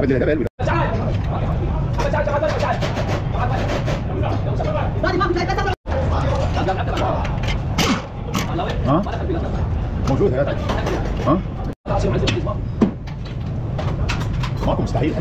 بدي هذا بقلبي ها موجود هذا ها ماكو مستحيل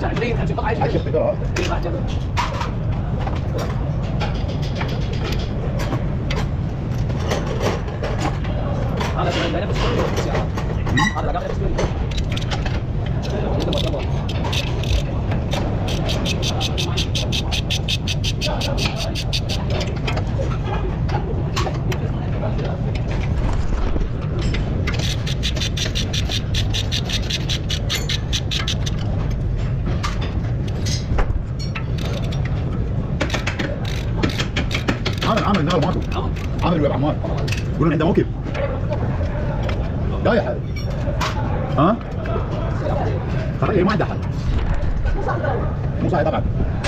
عامل النار ماكو عامل ويا عمار يقولون عنده موكب لا يا حبيبي ها خلاص ما عنده حل مو صحيح طبعا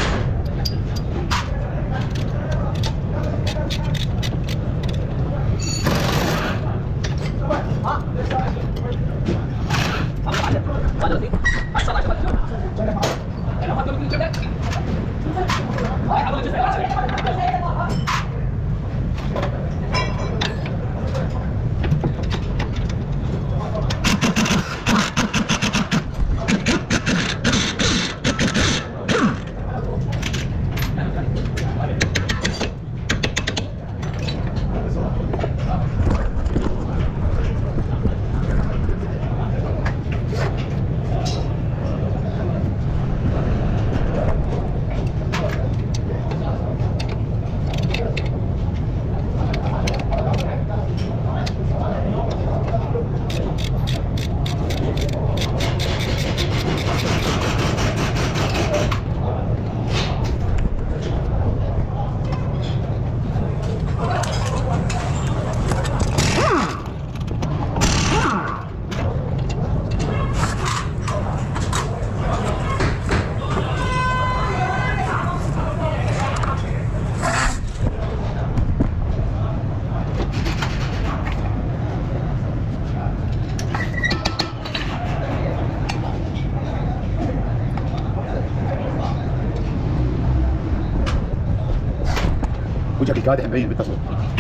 وجهك كادح مبين بالتصوير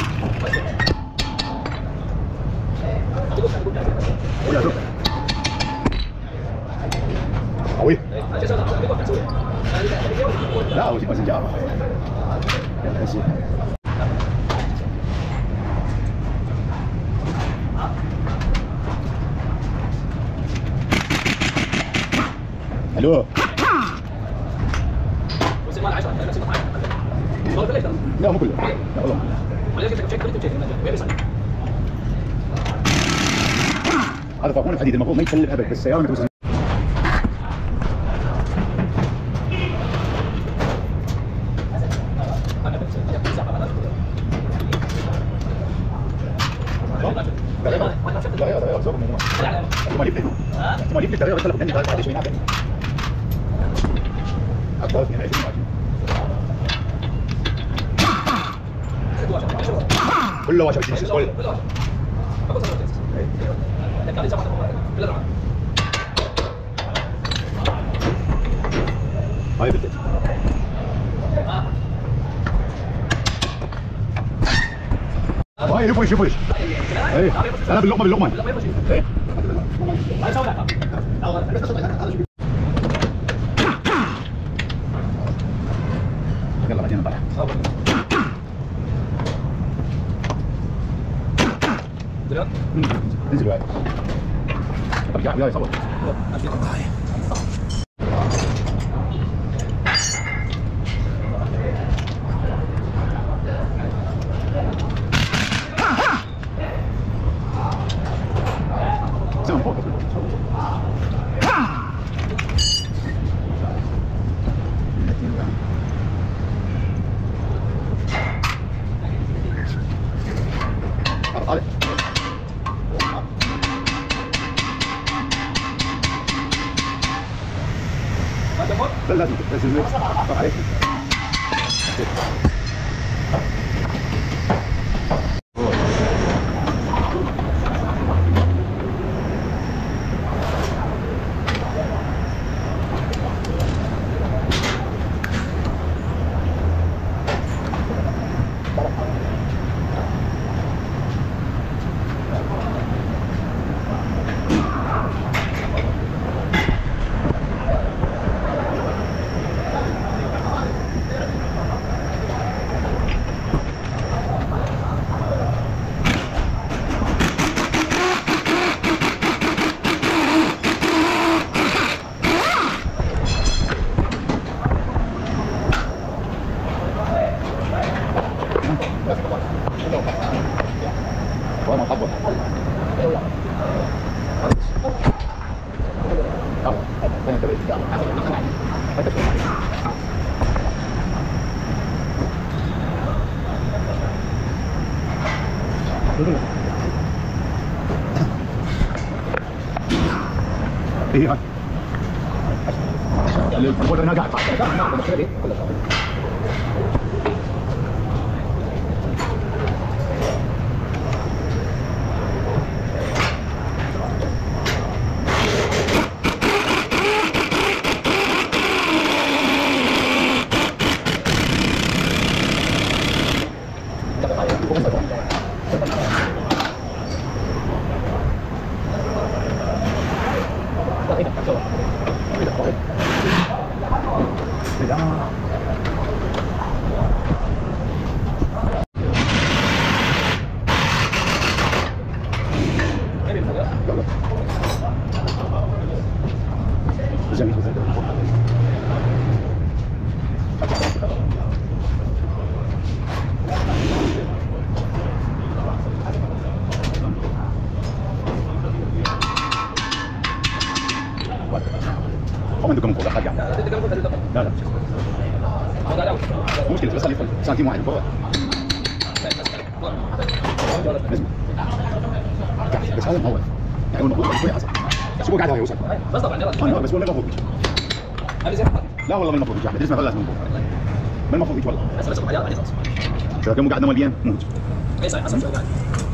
قوي لا اول شيء مسنجر الو لا مو كله لا والله هذا فاقون الحديد المفروض ما يسلم ابد بس السياره ما توصل احتمال يفتح التغيير يطلع مني بعد شوي نافع اكثر من 20 كله واشر جنس كله هاي بدت هاي يفرش يفرش اي انا باللقمه باللقمه اي يلا بعدين نطلع انزل وعي ارجع وياي صور لازم طب عليك وما طبق ايه الفول انا قاعد هم عندكم كوره حاجه لا لا مشكله بس خلي سنتيم واحد فوق بس هذا هو يعني هو المفروض شوي حسن بس هو قاعد هو يوصل بس طبعا بس هو المفروض لا والله ما المفروض يجي احمد اسمع لازم نقول ما المفروض يجي والله بس كذا كم قاعد مليان موت اي صحيح حسن شوي قاعد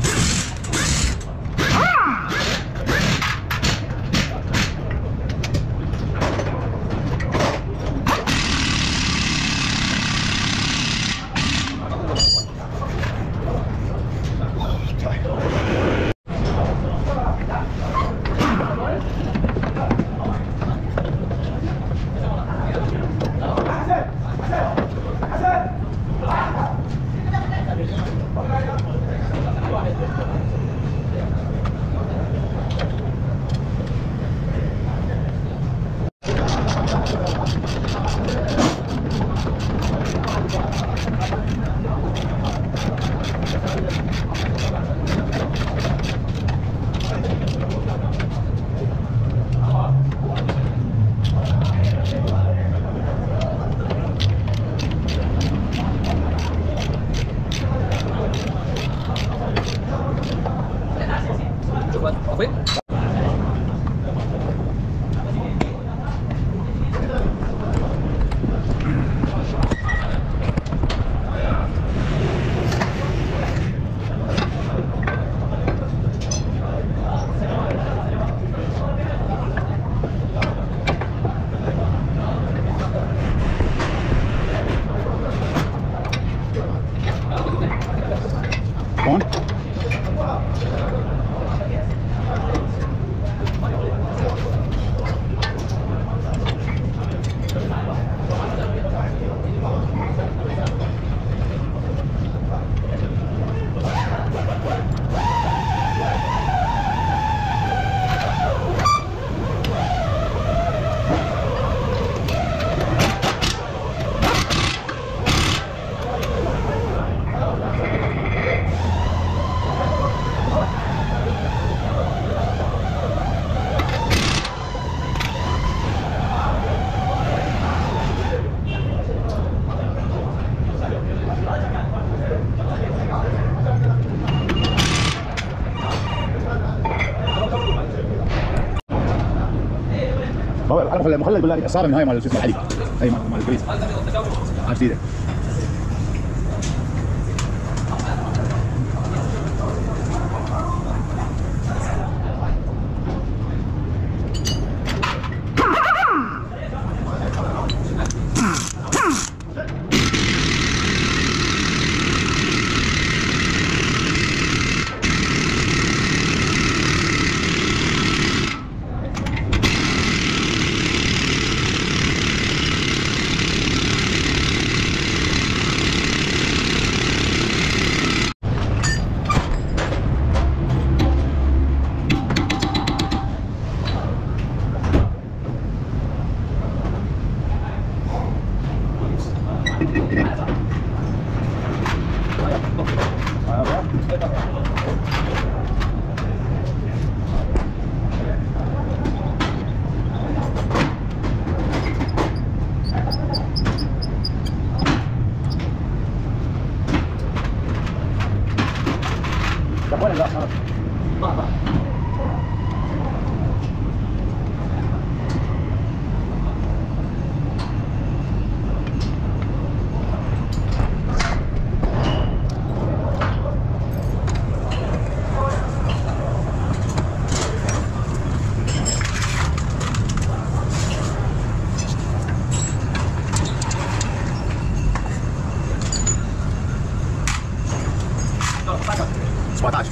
هون عارف المخلل يقول لك صار النهايه مال اسمه الحديد اي مال البريد عارف جديده 17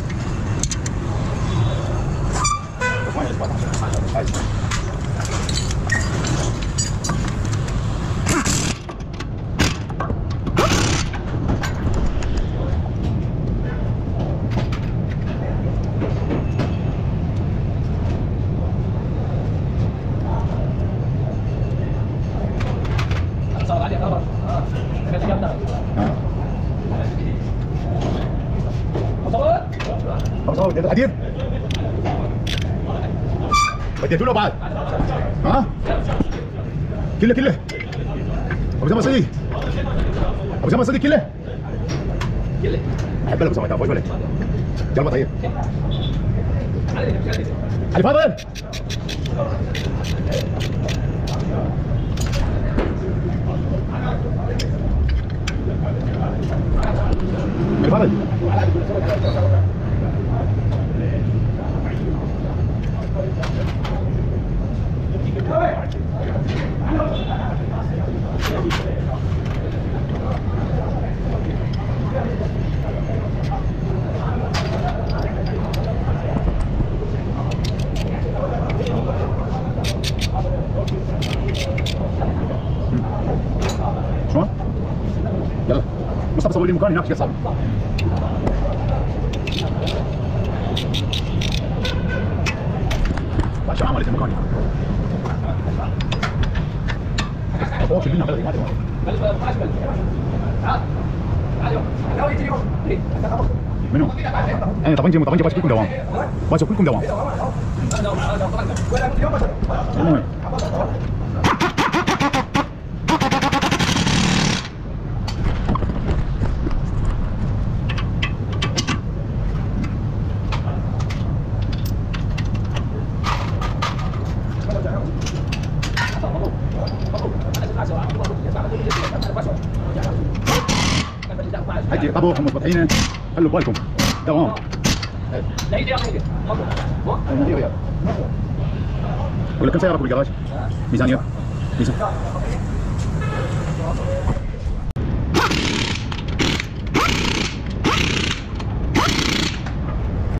خلاص ده الحديد بديته له بعد ها كله ابو زمان صديق كله احب ابو زمان تعرف ولا يلا طيب علي فاضل فاضل شو؟ يلا مصطفى صور لي مكان هناك يا صاحبي شو عملت المكان اوه شيلنا منو؟ انا طبنجي باش كلكم دوام باش كلكم دوام هاي طبوا حمص بطحينه خلوا بالكم دوام ولا كم سيارة بالجراج؟ ميزانية